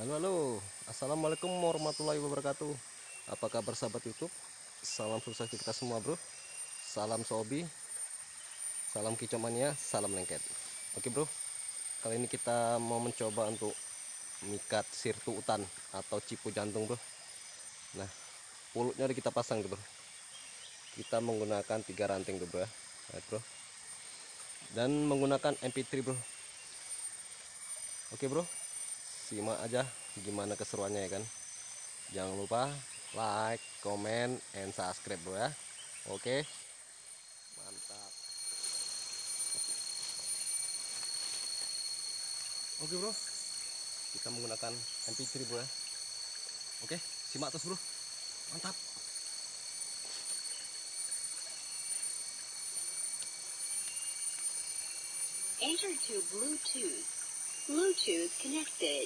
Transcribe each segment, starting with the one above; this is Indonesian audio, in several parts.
Halo, halo. Assalamualaikum warahmatullahi wabarakatuh. Apa kabar sahabat YouTube? Salam sukses di kita semua, bro. Salam Sobi, salam kicau mania, salam lengket. Oke, bro. Kali ini kita mau mencoba untuk mikat sirtu utan atau cipu jantung, bro. Nah, pulutnya udah kita pasang, bro. Kita menggunakan 3 ranting, bro, ya. Nah, bro. Dan menggunakan MP3, bro. Oke, bro. Simak aja gimana keseruannya, ya kan. Jangan lupa like, comment, and subscribe, bro, ya. Oke, mantap. Oke, bro, kita menggunakan MP3, bro, ya. Oke, simak terus, bro. Mantap. Enter to Bluetooth. Bluetooth connected.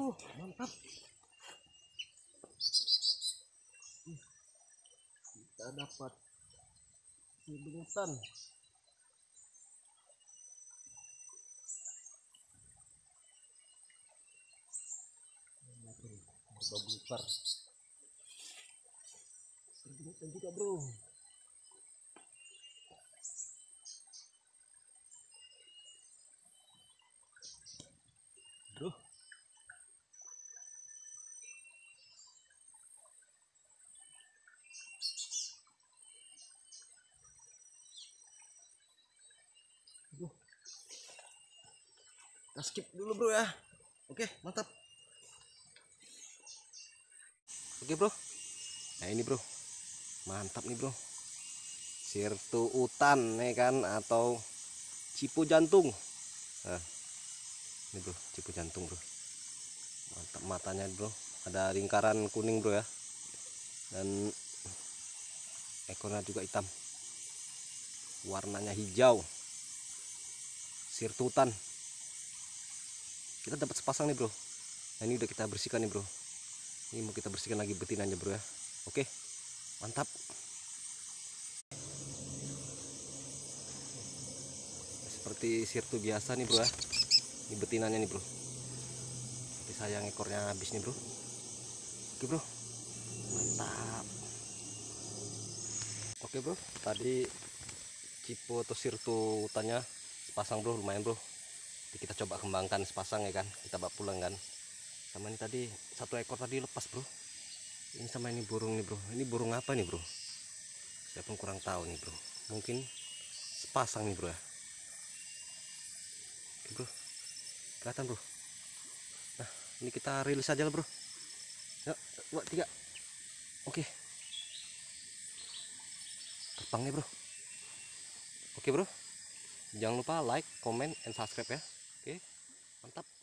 bro, mantap. Kita dapat si belutan. Berbukar. Belutan juga bro. Bro. Kita skip dulu bro ya. Oke, mantap. Oke bro. Nah ini bro. Mantap nih bro. Sirtu utan nih kan, atau cipu jantung. Nah, ini bro, cipu jantung bro. Mantap matanya bro. Ada lingkaran kuning bro ya. Dan ekornya juga hitam. Warnanya hijau. Sirtu utan. Kita dapat sepasang nih bro. Nah ini udah kita bersihkan nih bro. Ini mau kita bersihkan lagi betinanya bro ya. Oke, mantap. Seperti sirtu biasa nih bro ya. Ini betinanya nih bro. Tapi sayang ekornya habis nih bro. Oke bro, mantap. Oke bro, tadi cipu atau sirtu utannya sepasang bro, lumayan bro. Jadi kita coba kembangkan sepasang ya kan, kita bawa pulang kan. Sama ini tadi satu ekor tadi lepas bro. Ini sama ini burung nih bro. Ini burung apa nih bro? Saya pun kurang tahu nih bro. Mungkin sepasang nih bro ya. Oke bro, kelihatan bro. Nah ini kita rilis aja lah bro. Ya, 2, 3. Oke, terbang nih bro. Oke bro, jangan lupa like, comment, and subscribe ya. Oke, mantap.